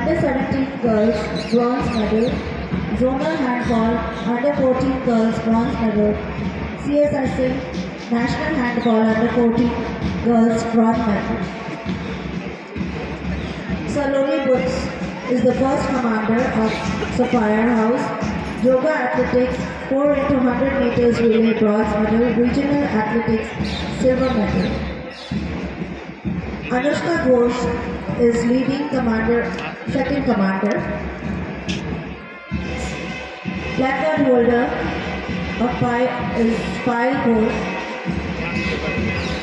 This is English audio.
Under 17 girls, bronze medal. Zonal handball, under 14 girls, bronze medal. CSSA, national handball, under 14 girls, bronze medal. Saloni Boots is the first commander of Sapphire House. Yoga athletics, 4 into 100 meters relay, bronze medal. Regional athletics, silver medal. Anushka Ghosh is leading commander, second commander. Placard holder of is Pyle Ghosh.